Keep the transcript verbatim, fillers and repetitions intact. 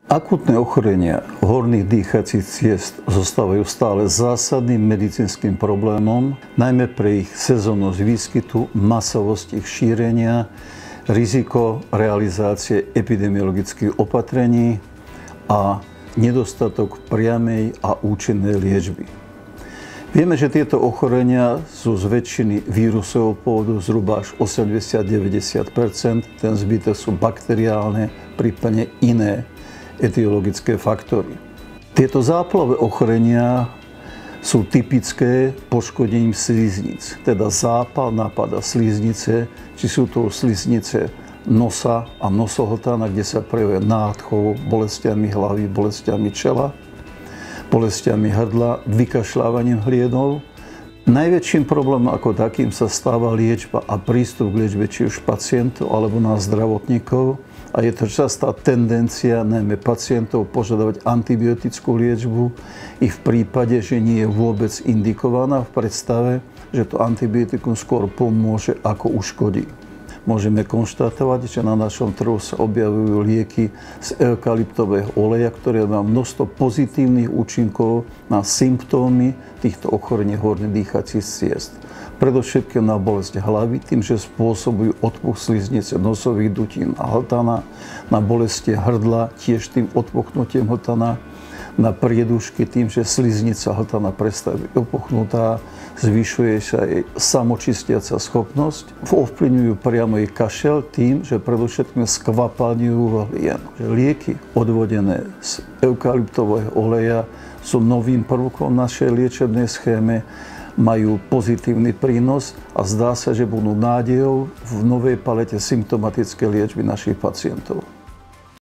Akútne ochorenia horných dýchacích ciest zostávajú stále zásadným medicínskym problémom, najmä pre ich sezónnosť výskytu, masovosť ich šírenia, riziko realizácie epidemiologických opatrení a nedostatok priamej a účinnej liečby. Vieme, že tieto ochorenia sú z väčšiny vírusového pôvodu, zhruba až osemdesiat až deväťdesiat percent, ten zbytok sú bakteriálne, prípadne iné etiologické faktory. Tieto záplavové ochorenia sú typické poškodením sliznic, teda zápal napadá sliznice, či sú to sliznice nosa a nosohltana, kde sa prejavuje nádchou, bolestiami hlavy, bolestiami čela, bolestiami hrdla, vykašľávaním hlienov. Najväčším problémom ako takým sa stáva liečba a prístup k liečbe či už pacientov alebo na zdravotníkov. A je to častá tendencia najmä pacientov požadovať antibiotickú liečbu i v prípade, že nie je vôbec indikovaná v predstave, že to antibiotikum skôr pomôže ako uškodí. Môžeme konštatovať, že na našom trhu sa objavujú lieky z eukalyptového oleja, ktoré má množstvo pozitívnych účinkov na symptómy týchto ochorení horných dýchacích ciest. Predovšetkým na bolesť hlavy, tým, že spôsobujú odpuch sliznice nosových dutín a hltana, na bolesti hrdla, tiež tým odpuchnutím hltana, na priedušky, tým, že sliznica hltana prestaje byť opuchnutá, zvyšuje sa jej samočistiaca schopnosť, ovplyvňujú priamo jej kašel tým, že predovšetkým skvapalňujú hlien. Lieky odvodené z eukalyptového oleja sú novým prvkom našej liečebnej schéme, majú pozitívny prínos a zdá sa, že budú nádejou v novej palete symptomatickej liečby našich pacientov.